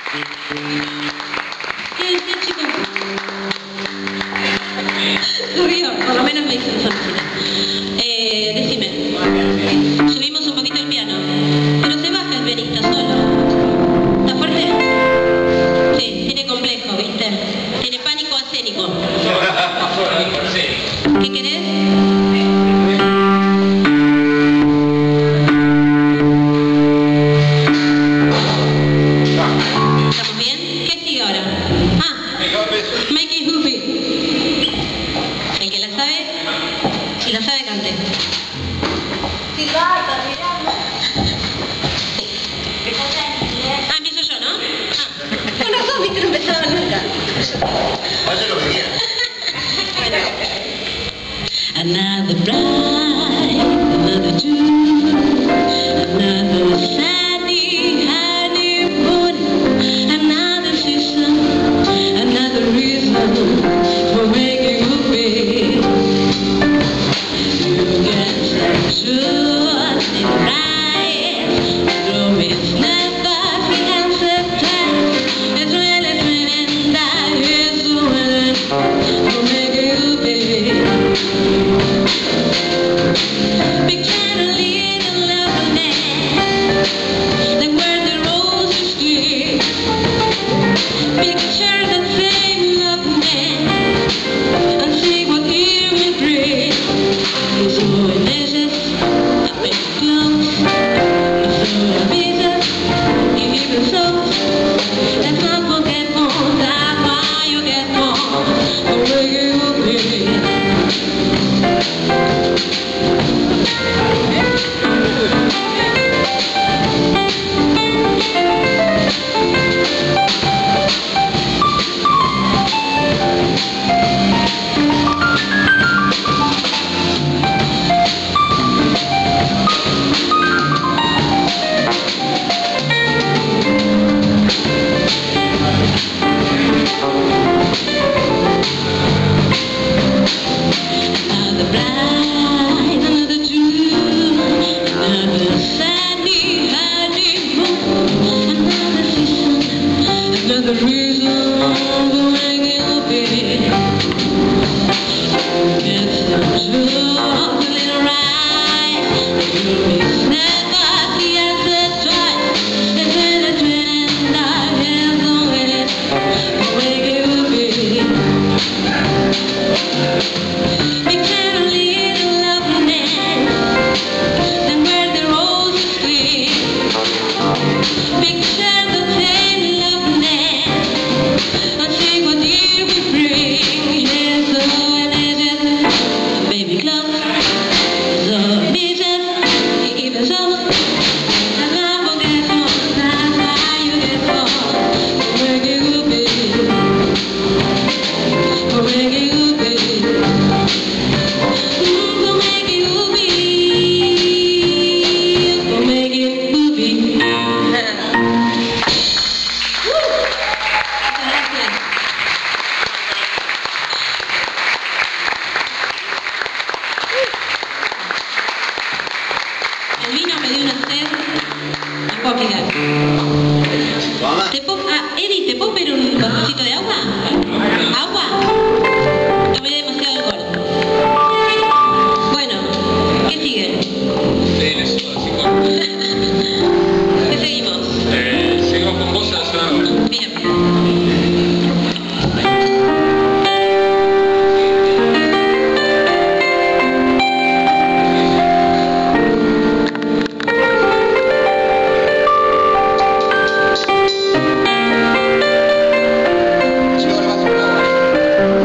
¿Qué decía, chicos? Río, por lo menos me hizo esa música. Decime, subimos un poquito el piano, pero se baja el pianista solo. ¿Está fuerte? Sí, tiene complejo, ¿viste? Tiene pánico escénico. ¿Qué querés? ¿Estamos bien? ¿Qué sigue ahora? Make it hoopy. El que la sabe, si la sabe, cante. Silbata, mirando. Empiezo yo, ¿no? Con razón, viste, no empezaba nunca. Vaya lo que quiera. Another bride, another June, another sunny honeymoon, another season, another reason for making you big. You get some truth in right, romance never feels tight. It's really tremendous, it's so well for making you big. Picture a little lovely man, like where the roses stream. Picture the same lovely man, and see what he will bring. He's so ambitious, I make it close. He's so ambitious, he even so. Let's not forget home, that's why you get home. Where you be? Another bride, another June, another sunny honeymoon, another season, another reason for making a big. Get some truth, a little right, it's never the answer twice. It's really twin and I have the way for making a big. Picture a little lovely man, and where the roses green. Picture the same lovely man, and see what he will bring. He's so innocent, a baby close, so ambitious, even so. And I forget home, that's why you get home. For making you big, for making you big. El vino me dio una sed, no puedo explicar. Eddie, ¿te puedo pedir un vasito de agua? ¿Agua? Tomé demasiado alcohol. Bueno, ¿qué sigue? ¿Qué seguimos? Seguimos con vos a la zona ahora. Bien. Yo ahora vas a hablar.